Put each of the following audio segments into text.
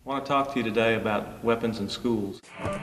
I want to talk to you today about weapons in schools.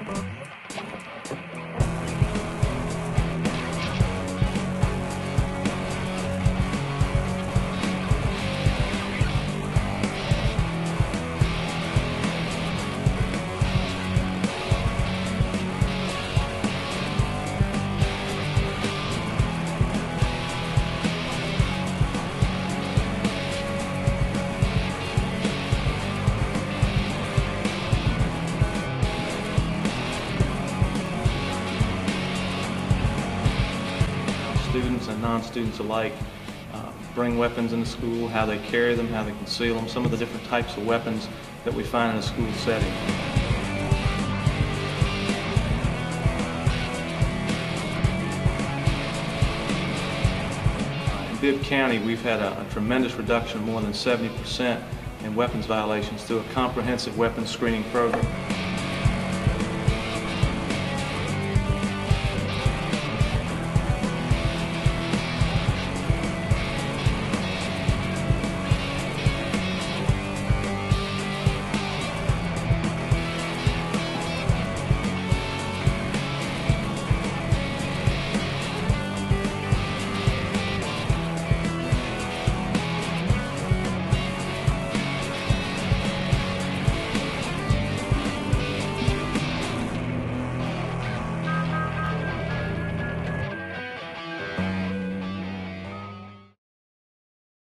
Students and non-students alike bring weapons into school, how they carry them, how they conceal them, some of the different types of weapons that we find in a school setting. In Bibb County, we've had a tremendous reduction, more than 70%, in weapons violations through a comprehensive weapons screening program.